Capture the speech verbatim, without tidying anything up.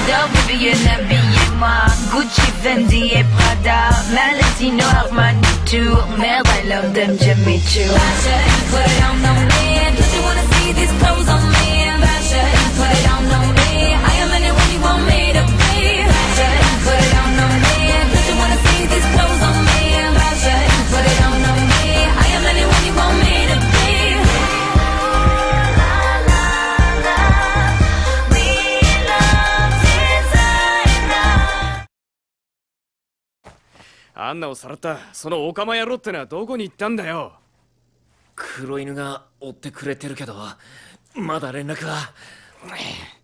Vivian habillez-moi, Gucci, Fendi et Prada, Valentino, Armani too. Merde, I love them, Jimmy Choo. Fashion, put it on on me. Don't you wanna see these clothes on me? Fashion, put it on on me. I am anyone you want me to be. Fashion, put it on on me. Don't you wanna see these clothes on me? Fashion, put it on on me. I am anyone you want me to be. アンナをさらったそのオカマ野郎ってのはどこに行ったんだよ。 黒犬が追ってくれてるけどまだ連絡は。